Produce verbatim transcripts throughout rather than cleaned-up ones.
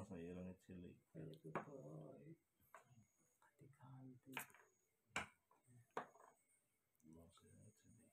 saya langit cilik. Itu boy. Ganti-ganti. Mas saya langit cilik.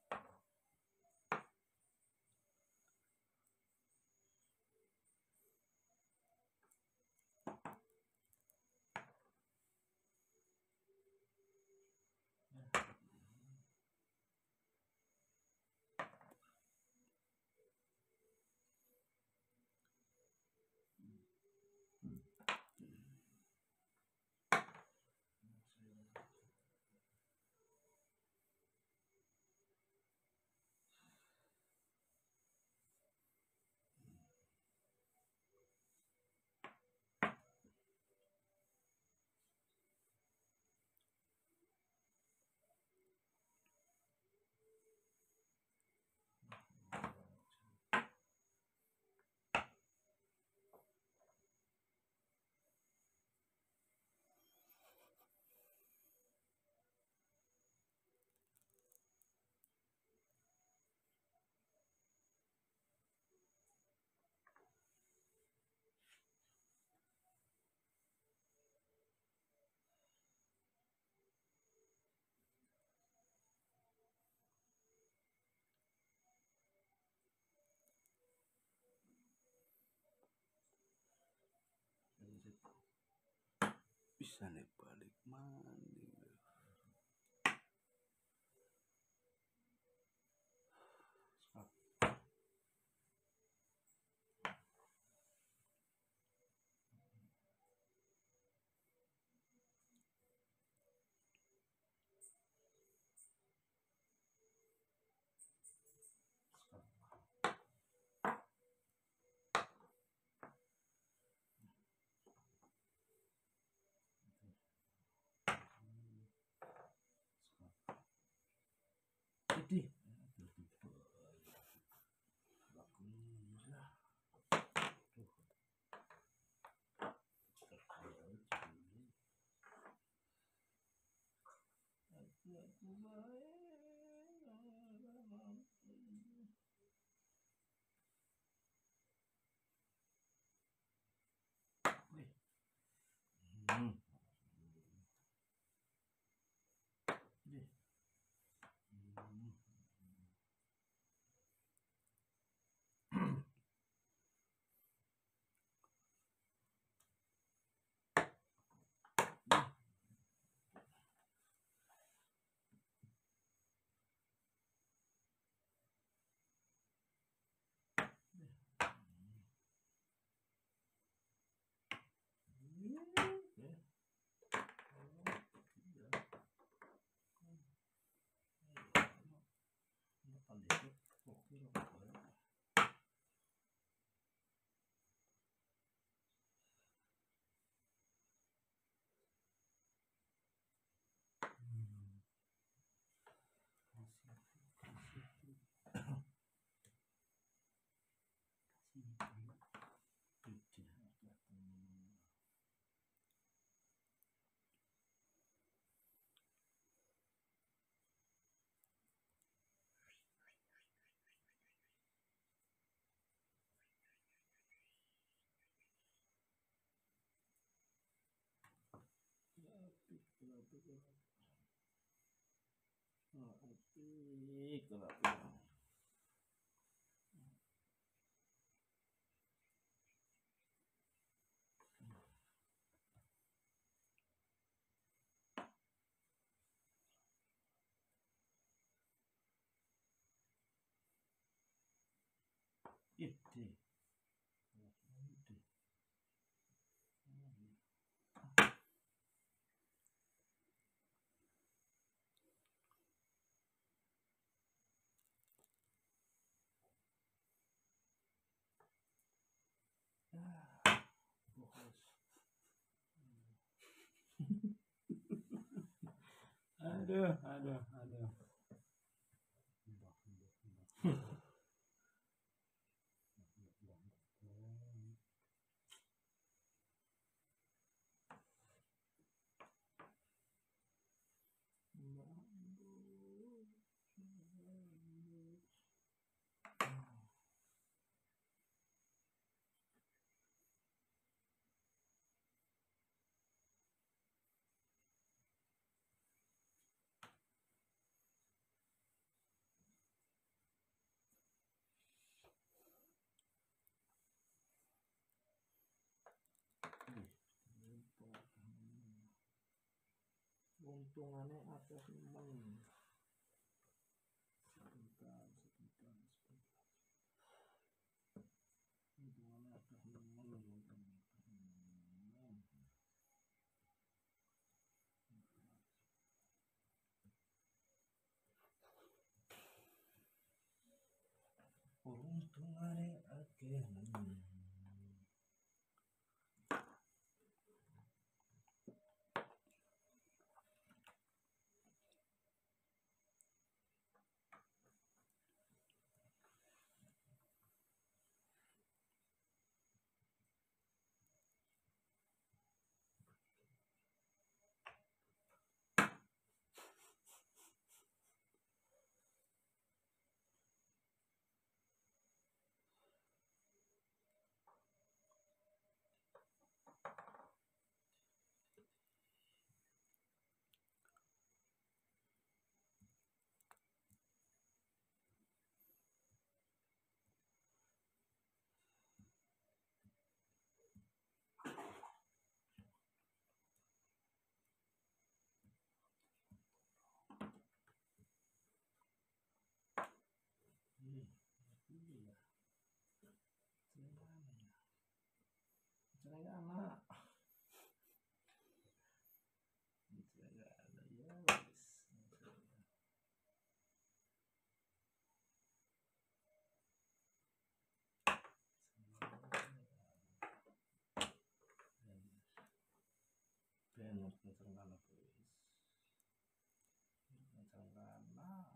Bisa nih balik maning. Jadi Hmm. Ide. Aduh, aduh, aduh. Untungannya akeh men. Sebentar, sebentar, sebentar. Untungannya akeh nemen, untung akeh nemen. Untungannya akeh nemen. Hmm, ini ya. Jeneng mana ya? Jeneng anak. Jeneng ada ya wis. Bener jeneng anak wis. Jeneng anak.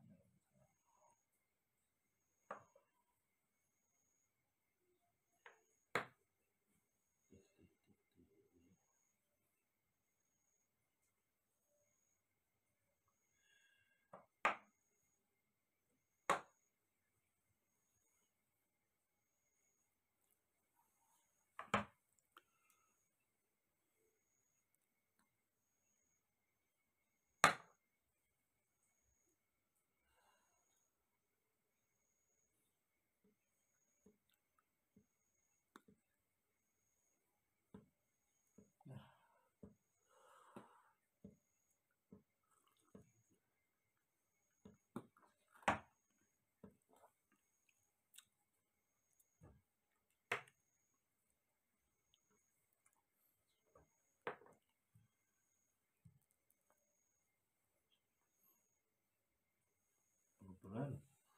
Kebetulan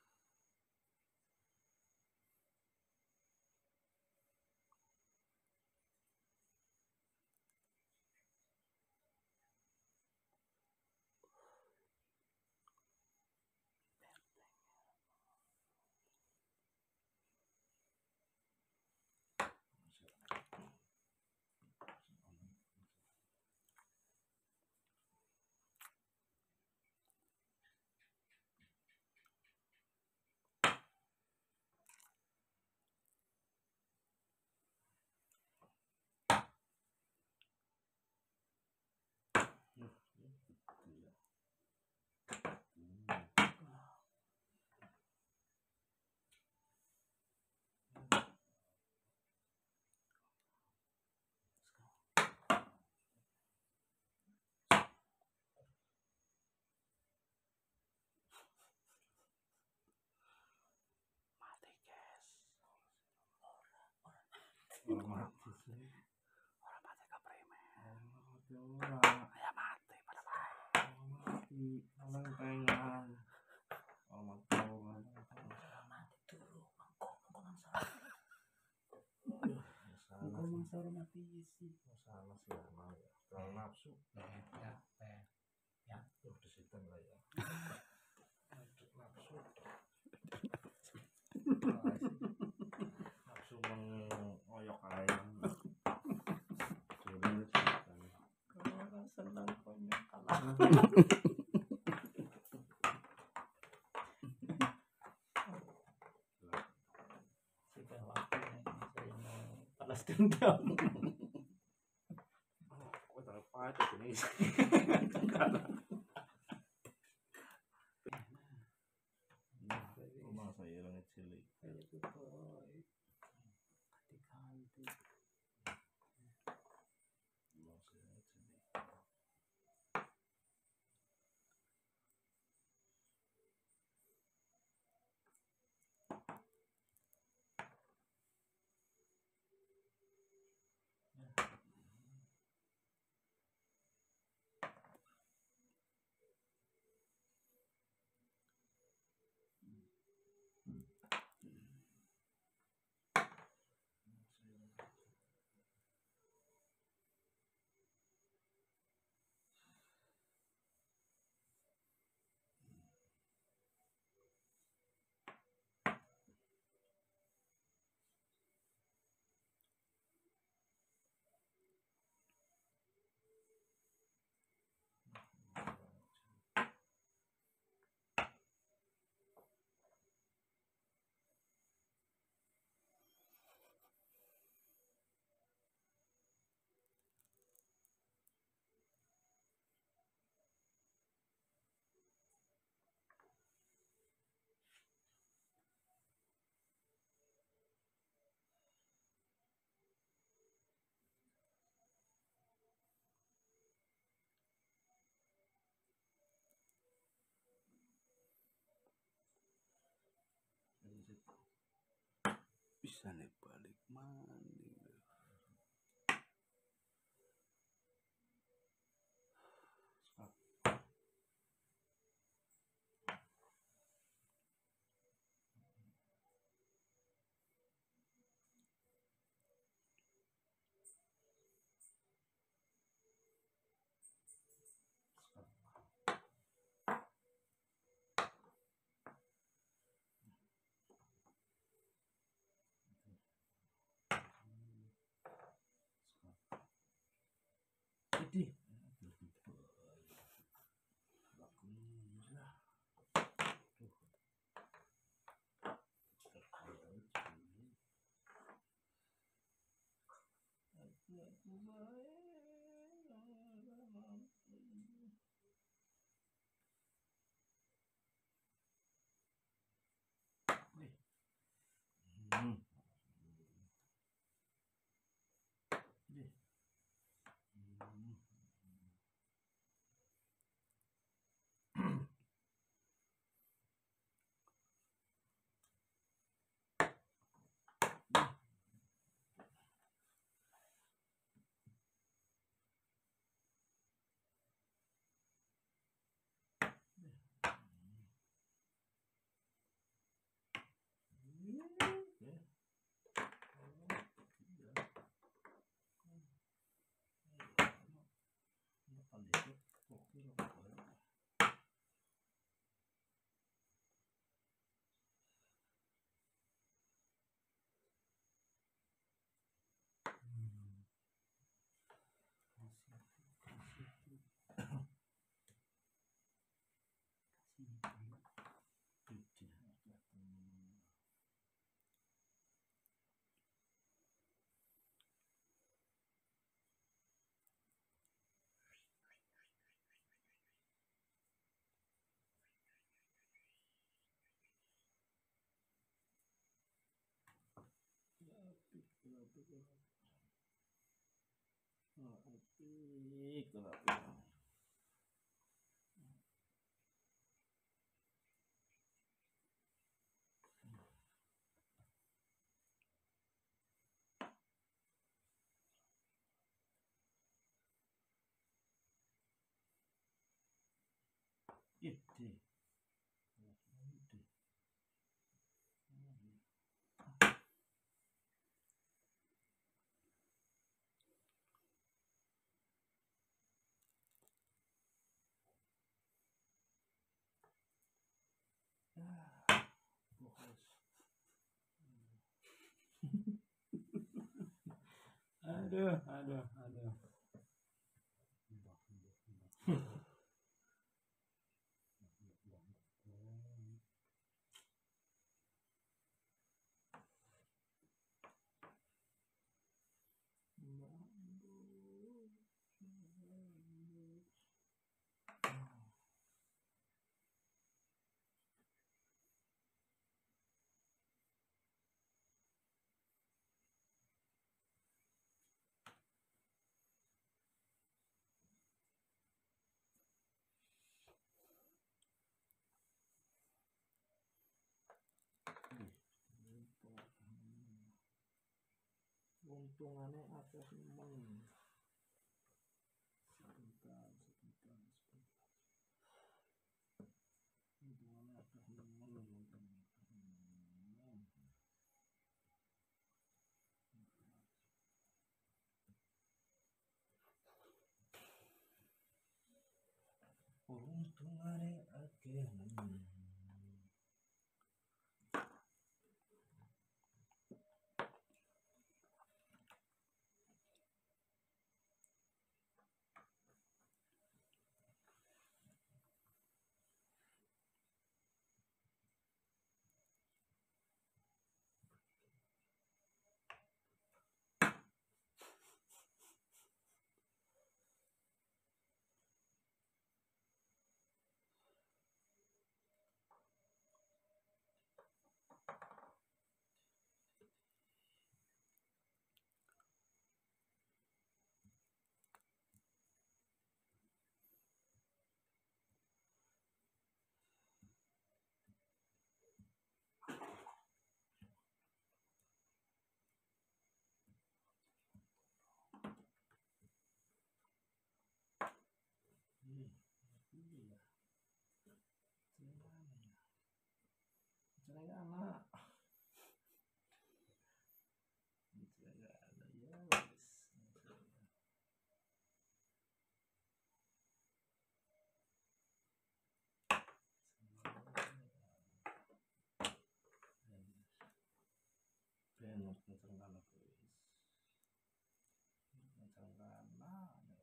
mati guys. Orang mati sih. Orang mati keprimen. Orang mati orang. Ayah mati pada baik. Orang mati. Orang pengen. Orang mati orang. Orang mati dulu. Mangkok mangkokan salah. Mangkok masalah mati sih. Masalah sih emang ya. Terlalu nafsu. Ya, ya, ya. Tuh disiten lah ya. Nafsu. Nafsu mengoyok ayam. Jadi orang senang konyol kalah. Sudah waktunya saya mau balas dendam. Oh, kok terlepas ini. Rumah saya yang cilik. Saya tuh boy. Ganti-ganti. Rumah saya cilik. Bisa nih balik maning. Jadi Hmm. Hmm. Itu. Aduh, aduh, aduh. Untungannya akeh men. Sebentar, sebentar, sebentar. Untungannya akeh nemen. Untungannya akeh nemen. kenceng kana guys. Kenceng kana.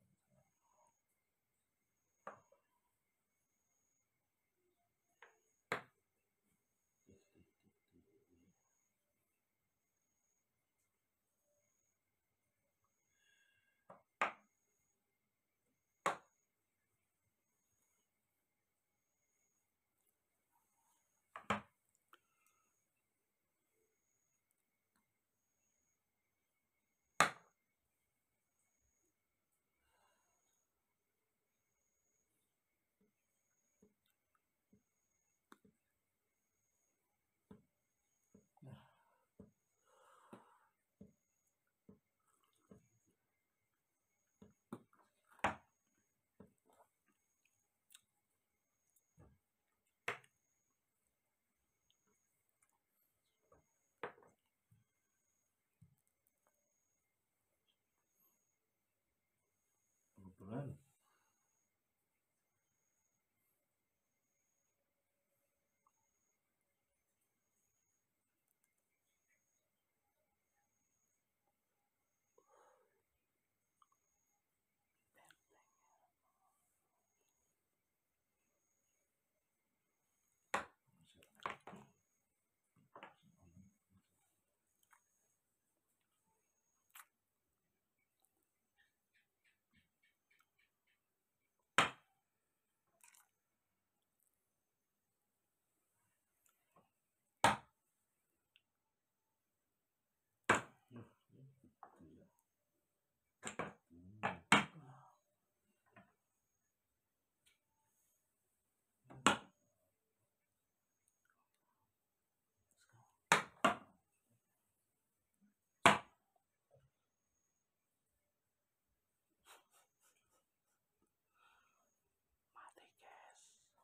Kebetulan mati guys.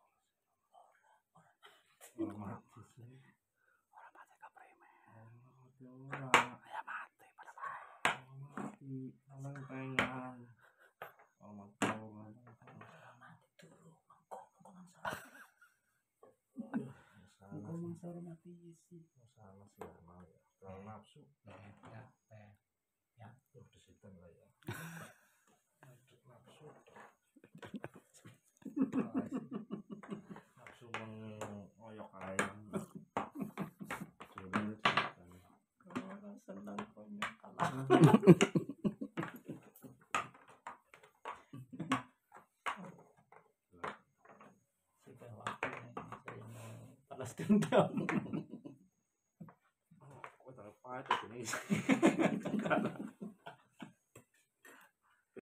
Ora mati sih. Ora mati kapremen. Ora ya mati pada bae. Mati alang pengan. Ora mati ora mati turu mangkok mangkok salah. Mangkok masalah mati sih. Masalah sih mau ya. Terlalu nafsu. Ya ya. Ya, udah disitan lah ya. Nafsu. Nafsu mengoyok ayam. Jadi kalau senang konyol kalah. Sudah waktunya saya mau balas dendam. Oh, kok tak apa ini?